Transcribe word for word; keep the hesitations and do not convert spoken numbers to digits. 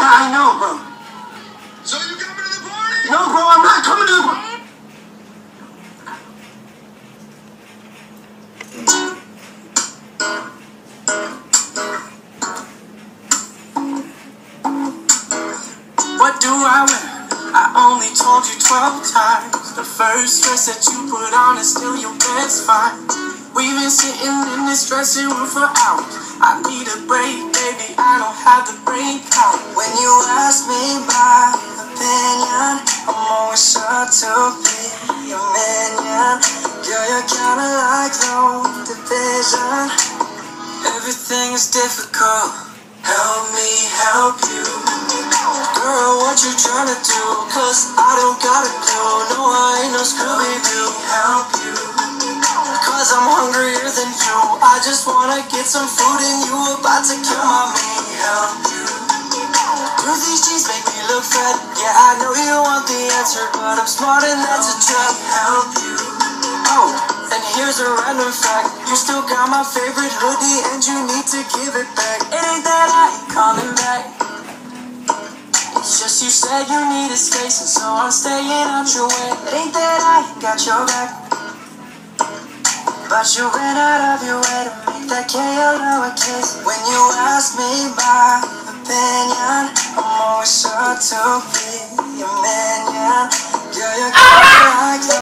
I know, bro. So you coming to the party? No, bro, I'm not coming to the party. What do I wear? I only told you twelve times. The first dress that you put on is still your best find. We've been sitting in this dressing room for hours. I need a break, baby, I don't have the brain power. When you ask me my opinion, I'm always sure to be your minion. Girl, you're kinda like no division. Everything is difficult. Help me help you. Girl, what you tryna do? Cause I don't got a clue. No, I ain't no Scooby-Doo. Help you. Cause I'm hungrier than you. I just wanna get some food and you about to kill my me. Help you. Do these jeans make me look fat? Yeah, I know you want the answer, but I'm smart and that's a trap. Help you. Oh, and here's a random fact. You still got my favorite hoodie and you need to give it back. It ain't that I ain't calling back. It's just you said you needed space, and so I'm staying out your way. It ain't that I ain't got your back, but you went out of your way to make that K a lowercase. When you ask me my opinion, I'm always sure to be your minion. Girl, you're kinda like